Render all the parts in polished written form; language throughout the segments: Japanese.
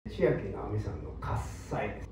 千秋直美さんの「喝采」です。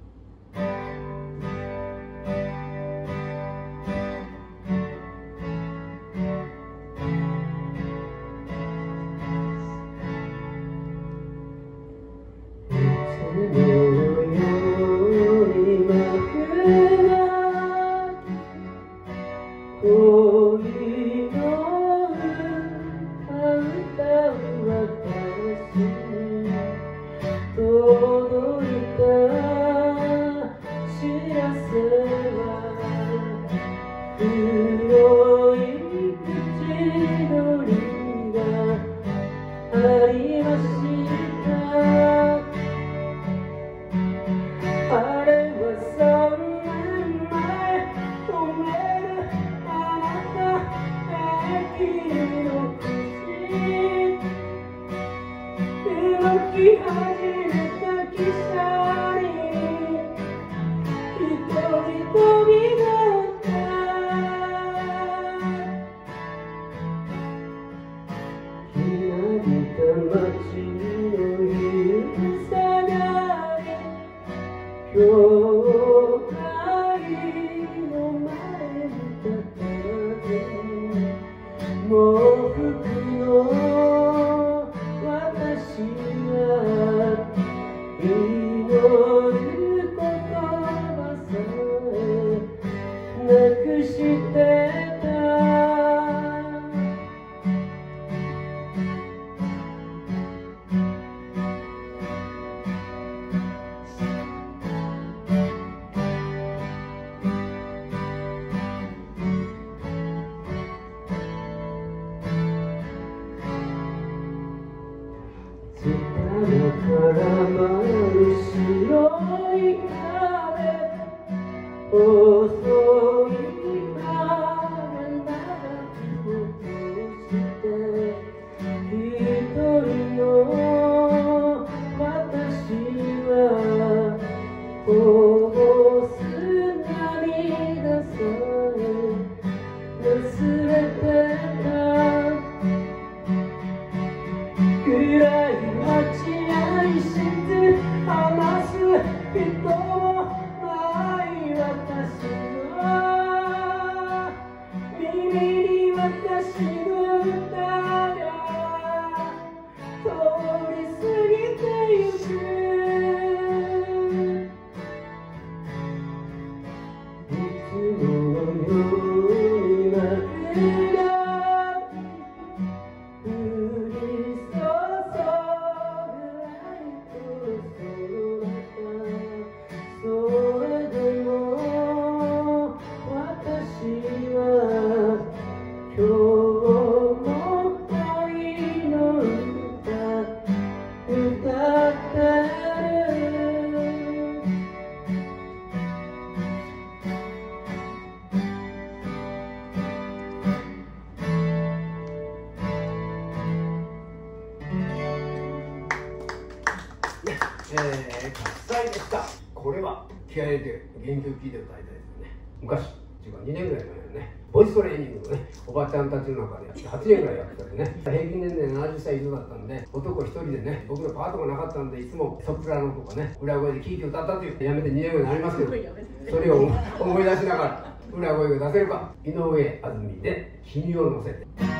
喝采でした。これは気合い入れて原曲聴いて歌いたいですよね。昔っていうか2年ぐらい前のね、ボイストレーニングのね、おばちゃんたちの中でやって8年ぐらいやってたんでね、平均年齢70歳以上だったんで、男一人でね、僕のパートがなかったんで、いつもソプラノとかね、裏声で聴いて歌ったという、やめて2年ぐらいになりますけど、それを思い出しながら裏声が出せるか。井上あずみで「君を乗せて」。